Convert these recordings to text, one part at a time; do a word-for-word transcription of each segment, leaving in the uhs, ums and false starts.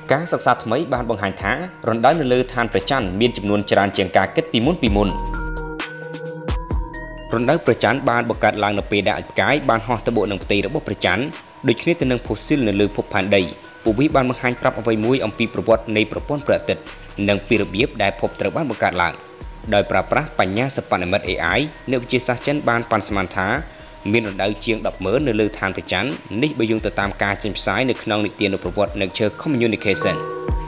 Các sắc sát mấy ban bằng hành thá, rộn đá nơi lơ thanประจัน miên chùm nuôn tràn chèn cá kết pi môn pi môn. Rộn đáประจัน ban bọc cát lang nợ pê đại cái ban ho tơ bộ nâng tì đó bọcประจัน đôi khi tên nâng fossil nơi lơ phục phản đầy, bộ vi ban bằng hành prap ở mũi ông pi propotនៃប្រព័ន្ធប្រតិទនិងពីរបៀបដែលភពត្រូវបានបង្កើតឡើងដោយប្រើប្រាស់បញ្ញាសិប្បនិម្មិត A I នៅវិទ្យាសាស្ត្រចិនបានប៉ាន់ស្មានថាមានរណ្ដៅជាង ដប់ម៉ឺន នៅលើឋានព្រះច័ន្ទនេះបើយោងទៅតាមការចេញផ្សាយនៅក្នុងនីតិប្រវត្តិ Nature Communication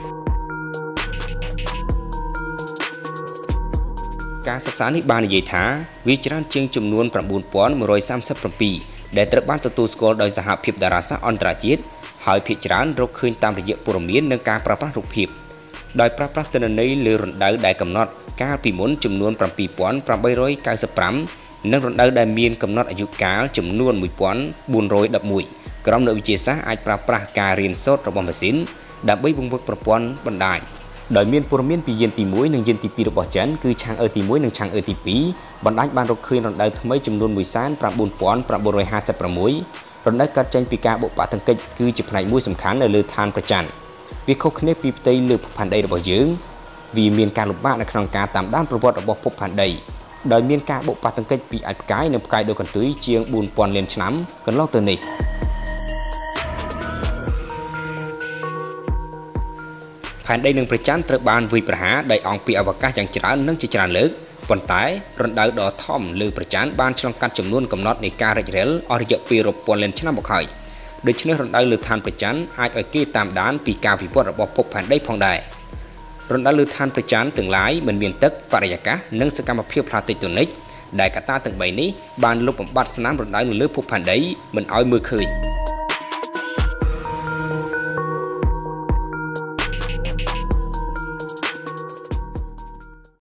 ការសិក្សានេះបាននិយាយថាវាច្រើនជាងចំនួន nine thousand one hundred thirty-seven ដែលត្រូវបានទទួលស្គាល់ដោយសហភាពតារាសាស្ត្រអន្តរជាតិហើយភាគច្រើនរកឃើញតាមរយៈព័ត៌មាននិងការប្រើប្រាស់រូបភាពដោយប្រើប្រាស់ទិន្នន័យលើរណ្ដៅដែលកំណត់កាលពីមុនចំនួន seven thousand eight hundred ninety-five និងរណ្ដៅដែលមានកំណត់អាយុកាលចំនួន one thousand four hundred eleven ក្រុមអ្នកវិទ្យាសាស្ត្រអាចប្រើប្រាស់ការរៀនសូត្ររបស់ម៉ាស៊ីនដើម្បីបង្វឹកប្រព័ន្ធបណ្ដាញដោយមានព័ត៌មានពីយានទីoneនិងយានទីtwoរបស់ចិនគឺឆាងអឺទីoneនិងឆាងអឺទីtwoបណ្ដាញបានរកឃើញរណ្ដៅថ្មីចំនួន one thousand nine hundred fifty-six រណ្ដៅកាត់ចេញពីការបូកបាក់ទង្គិចគឺជាផ្នែកមួយសំខាន់នៅលើឋានព្រះច័ន្ទវាខុសគ្នាពីផ្ទៃលើភពផែនដីរបស់យើងវាមានការលំបាកនៅក្នុងការតាមដានប្រវត្តិរបស់ភពផែនដីដោយមានការបូកបាក់ទង្គិចពីអាចផ្កាយនិងផ្កាយដូចកន្ទុយជាង four thousand លានឆ្នាំកន្លងទៅនេះផែនដីនិងព្រះច័ន្ទត្រូវបានវាយប្រហារដោយអង្គពីអវកាសយ៉ាងច្រើននិងជាច្រើនលើកប៉ុន្តែរណ្ដៅដ៏ធំលើព្រះច័ន្ទបានឆ្លងកាត់ចំនួនកំណត់នៃការរីករាលអស់រយៈពេលរាប់ពាន់លានឆ្នាំមកហើយដូច្នេះរណ្ដៅលើឋានព្រះច័ន្ទអាចឲ្យគេតាមដានពីការវិវត្តរបស់ភពផែនដីផងដែររណ្ដៅលើឋានព្រះច័ន្ទទាំងឡាយមិនមានទឹកបរិយាកាសនិងសកម្មភាពផ្លាតិកតូនិកដែលកត្តាទាំងបីនេះបានលុបបំបាត់ស្នាមរណ្ដៅនៅលើភពផែនដីមិនឲ្យមើលឃើញ